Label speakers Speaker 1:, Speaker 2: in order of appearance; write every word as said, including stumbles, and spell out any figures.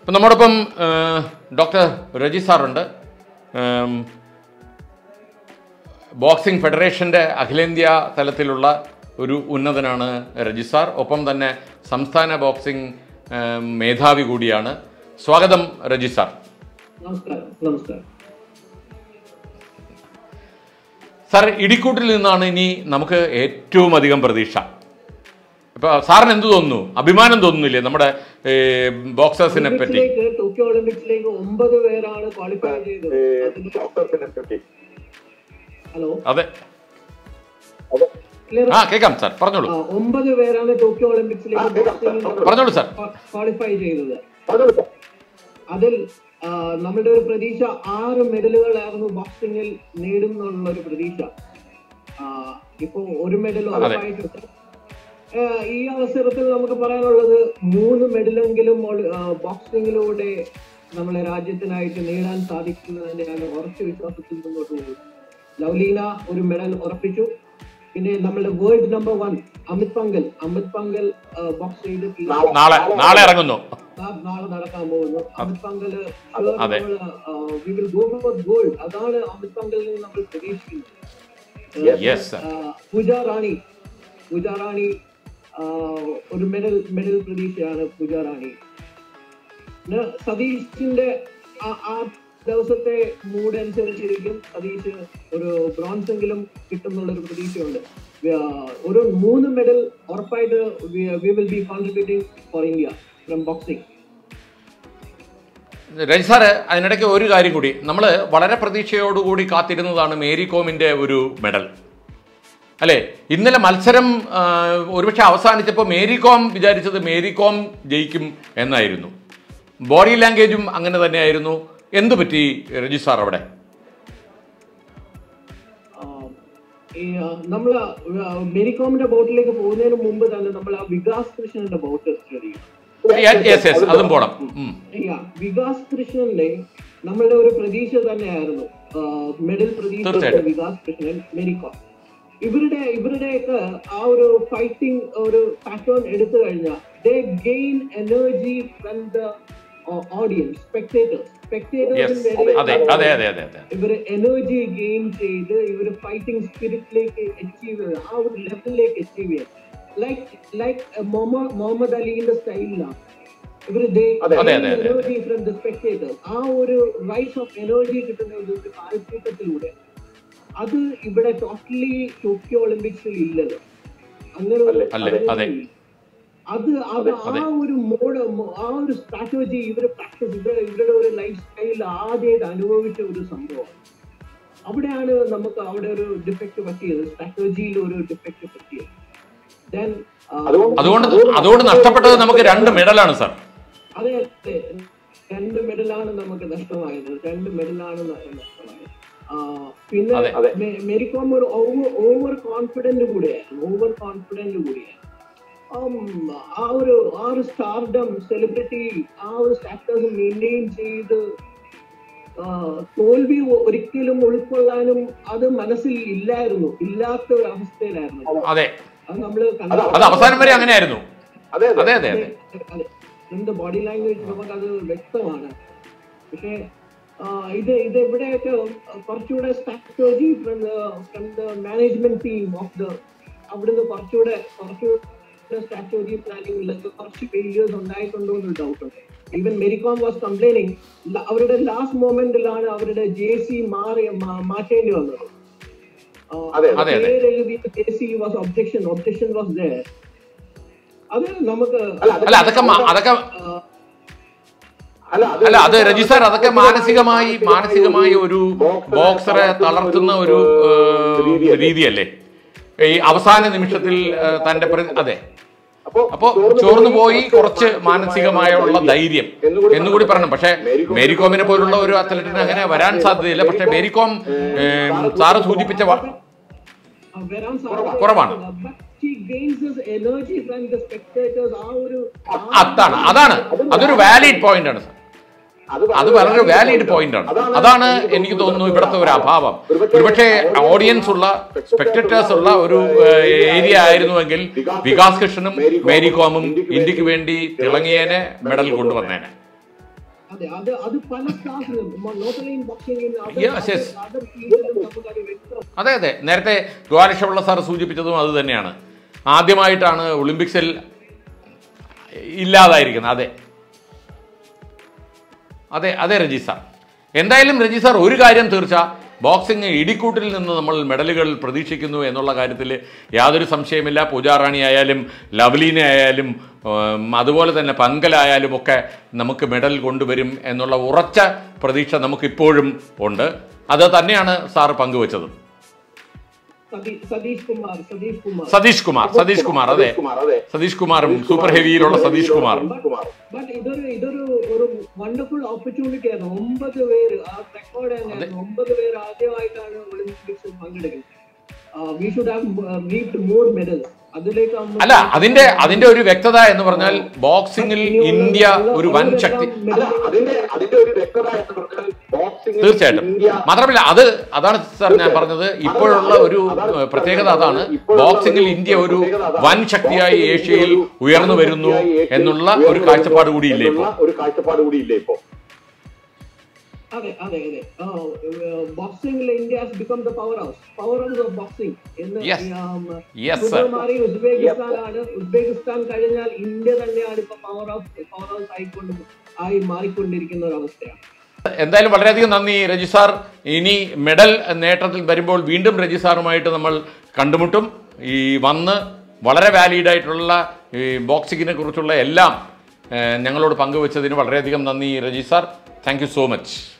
Speaker 1: ഇപ്പം നമ്മോടൊപ്പം ഡോക്ടർ രജി സാറുണ്ട്. ബോക്സിംഗ് ഫെഡറേഷൻ്റെ അഖിലേന്ത്യാ തലത്തിലുള്ള ഒരു ഉന്നതനാണ് രജി സാർ. ഒപ്പം തന്നെ സംസ്ഥാന ബോക്സിംഗ് മേധാവി കൂടിയാണ്. സ്വാഗതം രജി സാർ.
Speaker 2: നമസ്കാരം. നമസ്കാരം
Speaker 1: സാർ, ഇടിക്കൂട്ടിൽ നിന്നാണ് ഇനി നമുക്ക് ഏറ്റവും അധികം പ്രതീക്ഷ. ഇപ്പൊ സാറിന് എന്ത് തോന്നുന്നു? അഭിമാനം തോന്നുന്നില്ലേ നമ്മുടെ ബോക്സേഴ്സിനെ പറ്റി?
Speaker 2: ടോക്കിയോ ഒളിമ്പിക്സിലേക്ക് ഒമ്പത് പേരാണ് ക്വാളിഫൈ ചെയ്തത്. ഹലോ,
Speaker 1: അതെ, ആ കേൾക്കാം സാർ, പറഞ്ഞോളൂ.
Speaker 2: ഒമ്പത് പേരാണ് ടോക്കിയോ ഒളിമ്പിക്സിലേക്ക്
Speaker 1: പറഞ്ഞോളൂ സാർ
Speaker 2: ക്വാളിഫൈ ചെയ്തത്. അതിൽ നമ്മുടെ ഒരു പ്രതീക്ഷ ആറ് മെഡലുകളായിരുന്നു ബോക്സിംഗിൽ നേടും എന്നുള്ള ഒരു പ്രതീക്ഷ. ഇപ്പൊ ഒരു മെഡൽ ഉറപ്പായിട്ടുണ്ട്. ഈ അവസരത്തിൽ നമുക്ക് പറയാനുള്ളത് മൂന്ന് മെഡലെങ്കിലും ബോക്സിംഗിലൂടെ നമ്മളെ രാജ്യത്തിനായിട്ട് നേടാൻ സാധിക്കുന്നതിനാണ് ഉറച്ച വിശ്വാസത്തിൽ മുന്നോട്ട് പോകുന്നത്. ലവ്ലീന ഒരു മെഡൽ ഉറപ്പിച്ചു. പിന്നെ നമ്മളുടെ world number one Amit Panghal Amit Panghal box ചെയ്ത്
Speaker 1: നാളെ നാളെ ഇറങ്ങുന്നു
Speaker 2: നാളെ നടക്കാൻ പോകുന്നു. Amit Panghal we will go for gold. അതാണ് അമിത് പങ്കലിൽ നിന്ന് നമ്മൾ പ്രതീക്ഷിക്കുന്നത്. പൂജ റാണി പൂജ റാണി ഒരു മെഡൽ മെഡൽ പ്രതീക്ഷയാണ് പൂജ റാണി. സതീഷിന്റെ ആ ദിവസത്തെ മൂഡ് അനുസരിച്ചിരിക്കും സതീഷ് ഒരു ബ്രോൺസ് എങ്കിലും കിട്ടുന്നുള്ളൊരു പ്രതീക്ഷയുണ്ട്. ഒരു മൂന്ന് മെഡൽ ഉറപ്പായിട്ട് we will be contributing for India from boxing.
Speaker 1: Raji sir, അതിനിടയ്ക്ക് ഒരു കാര്യം കൂടി, നമ്മൾ വളരെ പ്രതീക്ഷയോടുകൂടി കാത്തിരുന്നതാണ് മേരി കോമിൻ്റെ ഒരു മെഡൽ, അല്ലേ? ഇന്നലെ മത്സരം ഒരുപക്ഷെ അവസാനിച്ചപ്പോൾ മേരി കോം വിചാരിച്ചത് മേരി കോം ജയിക്കും എന്നായിരുന്നു. ബോഡി ലാംഗ്വേജും അങ്ങനെ തന്നെയായിരുന്നു. എന്തു പറ്റി രജി സാർ അവിടെ?
Speaker 2: നമ്മൾ മേരികോമിന്റെ ബോട്ടിലേക്ക് പോകുന്നതിന് മുമ്പ് തന്നെ നമ്മൾ ആ വികാസ് കൃഷ്ണന്റെ ബോട്ട്
Speaker 1: അതും പോണം.
Speaker 2: വികാസ് കൃഷ്ണന്റെ നമ്മളുടെ ഒരു പ്രതീക്ഷ തന്നെയായിരുന്നു, മെഡൽ പ്രതീക്ഷ വികാസ് കൃഷ്ണൻ മേരികോം. ഇവരുടെ ഇവരുടെയൊക്കെ ആ ഒരു ഫൈറ്റിംഗ് ഒരു പാറ്റേൺ എടുത്തു കഴിഞ്ഞാൽ they gain energy from the audience, spectators സ്പെക്ടേറ്റേഴ്സിന്റെ ഇവര് എനർജി ഗെയിൻ ചെയ്ത് ഇവര് ഫൈറ്റിംഗ് സ്പിരിറ്റിലേക്ക് അച്ചീവ് ചെയ്ത് ആ ഒരു ലെവലിലേക്ക് അച്ചീവ് ചെയ്യാം. ലൈക്ക് ലൈക്ക് മുഹമ്മദ് അലിന്റെ സ്റ്റൈലിലാണ് ഇവര് എനർജി ഫ്രം ദ സ്പെക്ടേറ്റേഴ്സ്. ആ ഒരു റൈസ് ഓഫ് എനർജി കിട്ടുന്ന ഒരു കാൽക്കൂട്ടത്തിലൂടെ അത് ഇവിടെ ടോട്ടലി ടോക്കിയോ ഒളിമ്പിക്സിൽ ഇല്ലല്ലോ. അങ്ങനെ അത് അത് ആ ഒരു മോഡ് ആ ഒരു സ്ട്രാറ്റജി ഇവര് പ്രാക്ടീസ് ഇവരുടെ ഇവരുടെ ഒരു ലൈഫ് സ്റ്റൈൽ ആദ്യമായിട്ട് അനുഭവിച്ച ഒരു സംഭവം. അവിടെയാണ് നമുക്ക് അവിടെ ഒരു ഡിഫക്റ്റ് പറ്റിയത്, സ്ട്രാറ്റജിയിൽ ഒരു ഡിഫക്റ്റ് പറ്റിയത്. ദെൻ
Speaker 1: അതുകൊണ്ട് അതുകൊണ്ട് നഷ്ടപ്പെട്ടത് നമുക്ക് രണ്ട് മെഡലാണ് സാർ.
Speaker 2: അതെ അതെ, രണ്ട് മെഡലാണ് നമുക്ക് നഷ്ടമായത്. രണ്ട് മെഡലാണ് നഷ്ടമായത്. പിന്നെ മേരികോം ഒരു ഓവർ കോൺഫിഡന്റ് കൂടെയായിരുന്നു ഓവർ കോൺഫിഡന്റ് കൂടിയാണ് ആ ഒരു ആ ഒരു സ്റ്റാർഡം സെലിബ്രിറ്റി ആ ഒരു സ്റ്റാറ്റസ് മെയിൻറ്റെയിൻ ചെയ്ത് തോൽവി ഒരിക്കലും ഉൾക്കൊള്ളാനും അത് മനസ്സിൽ ഇല്ലായിരുന്നു, ഇല്ലാത്ത ഒരു അവസ്ഥയിലായിരുന്നു.
Speaker 1: അത്
Speaker 2: നമ്മള്
Speaker 1: അവസാനം വരെ അങ്ങനെയായിരുന്നു.
Speaker 2: എന്ത് ബോഡി ലാംഗ്വേജ് നമുക്കത് വ്യക്തമാണ്. പക്ഷെ ഇത് ഇത് എവിടെയൊക്കെ കുറച്ചുകൂടെ strategy from from the management team of the അവിടുന്ന് കുറച്ചുകൂടെ കുറച്ചുകൂടെ സ്ട്രാറ്റജി പ്ലാനിംഗ് കുറച്ച് ഫെയിലിയേഴ്സ് ഉണ്ടായിട്ടുണ്ടോ എന്നൊരു ഡൗട്ട് ഉണ്ട്. ഈവൻ മേരികോം വാസ് കംപ്ലൈനിങ് അവരുടെ ലാസ്റ്റ് മൊമെന്റിലാണ് അവരുടെ ജെ സി മാറി മാറ്റേണ്ടി വന്നത്. J C was objection objection was there. അത് നമുക്ക്
Speaker 1: അതൊക്കെ അല്ല അത് രജി സാർ, അതൊക്കെ മാനസികമായി മാനസികമായി ഒരു ബോക്സറെ തളർത്തുന്ന ഒരു രീതിയല്ലേ ഈ അവസാന നിമിഷത്തിൽ തന്റെ. അതെ, അപ്പോ ചോർന്നു പോയി കുറച്ച് മാനസികമായുള്ള ധൈര്യം എന്നുകൂടി പറയണം. പക്ഷെ മേരികോമിനെ പോലുള്ള ഒരു അത്ലറ്റിന് അങ്ങനെ വരാൻ സാധ്യതയില്ല. പക്ഷെ മേരികോം സാറ് സൂചിപ്പിച്ച കുറവാണ്. അതാണ് അതാണ് അതൊരു വാലിഡ് പോയിന്റ് ആണ് സാർ. അത് വളരെ വാലിഡ് പോയിന്റ് ആണ്. അതാണ് എനിക്ക് തോന്നുന്നു ഇവിടുത്തെ ഒരു അഭാവം. ഒരുപക്ഷെ ഓഡിയൻസ് ഉള്ള സ്പെക്ടേറ്റേഴ്സ് ഉള്ള ഒരു ഏരിയ ആയിരുന്നുവെങ്കിൽ വികാസ് കൃഷ്ണനും മേരി കോമും ഇന്ത്യക്ക് വേണ്ടി തിളങ്ങിയേനെ, മെഡൽ കൊണ്ടുവന്നേനെ.
Speaker 2: അതെ അത് അത് പല ക്ലാസ്സിലും not only in boxing
Speaker 1: Yes, yes. അതെ അതെ നേരത്തെ ദ്വാരക്ഷപിള്ള സാർ സൂചിപ്പിച്ചതും അത് തന്നെയാണ്. ആദ്യമായിട്ടാണ് ഒളിമ്പിക്സിൽ ഇല്ലാതായിരിക്കുന്നത്. അതെ അതെ അതെ രജി സാർ. എന്തായാലും രജി സാർ ഒരു കാര്യം തീർച്ച, ബോക്സിംഗ് ഇടിക്കൂട്ടിൽ നിന്ന് നമ്മൾ മെഡലുകൾ പ്രതീക്ഷിക്കുന്നു എന്നുള്ള കാര്യത്തിൽ യാതൊരു സംശയമില്ല. പൂജാ റാണി ആയാലും ലവ്ലീന ആയാലും അതുപോലെ തന്നെ പങ്കലായാലും ഒക്കെ നമുക്ക് മെഡൽ കൊണ്ടുവരും എന്നുള്ള ഉറച്ച പ്രതീക്ഷ നമുക്കിപ്പോഴും ഉണ്ട്. അത് തന്നെയാണ് സാർ പങ്കുവച്ചത്.
Speaker 2: സതീഷ് കുമാർ സതീഷ് കുമാർ
Speaker 1: സതീഷ് കുമാർ സതീഷ് കുമാർ അതെ സതീഷ് കുമാറും സൂപ്പർ ഹെവിയിലുള്ള സതീഷ് കുമാറും.
Speaker 2: ബട്ട് ഇതൊരു ഇതൊരു ഒരു വണ്ടർഫുൾ ഓപ്പർച്യൂണിറ്റി ആണ്. ഒമ്പത് പേര് ആ റെക്കോർഡ് തന്നെയാണ്. ഒമ്പത് പേര് ആദ്യമായിട്ടാണ് ഒളിമ്പിക്സിൽ പങ്കെടുക്കുന്നത്. We should have reaped more medals.
Speaker 1: അല്ല അതിന്റെ അതിന്റെ ഒരു വ്യക്തത എന്ന് പറഞ്ഞാൽ ബോക്സിംഗിൽ ഇന്ത്യ ഒരു വൻ ശക്തി. തീർച്ചയായിട്ടും. മാത്രമല്ല അത് അതാണ് സാർ ഞാൻ പറഞ്ഞത്, ഇപ്പോഴുള്ള ഒരു പ്രത്യേകത അതാണ്. ബോക്സിംഗിൽ ഇന്ത്യ ഒരു വൻ ശക്തിയായി ഏഷ്യയിൽ ഉയർന്നു വരുന്നു എന്നുള്ള ഒരു കാഴ്ചപ്പാട് കൂടിയില്ലേ ഇപ്പോൾ?
Speaker 3: ഒരു കാഴ്ചപ്പാട് കൂടിയില്ലേ ഇപ്പോൾ?
Speaker 2: അതെ അതെ അതെ ബോക്സിംഗിൽ India has become the power house power house of boxing എന്ന് മാറി ഉസ്ബെക്കിസ്ഥാനാണ്. ഉസ്ബെക്കിസ്ഥാൻ കഴിഞ്ഞാൽ ഇന്ത്യ തന്നെയാണ് ഇപ്പൊ പവർ ഹൗസ് പവർ ഹൗസ് ആയിക്കൊണ്ട് ആയി മാറിക്കൊണ്ടിരിക്കുന്ന ഒരു അവസ്ഥയാണ്.
Speaker 1: എന്തായാലും വളരെയധികം നന്ദി രജി സാർ. ഇനി മെഡൽ നേട്ടത്തിൽ വരുമ്പോൾ വീണ്ടും രജി സാറുമായിട്ട് നമ്മൾ കണ്ടുമുട്ടും. ഈ വന്ന് വളരെ വാലിഡ് ആയിട്ടുള്ള ഈ ബോക്സിങ്ങിനെ കുറിച്ചുള്ള എല്ലാം ഞങ്ങളോട് പങ്കുവച്ചതിന് വളരെയധികം നന്ദി Raji sir. Thank you so much.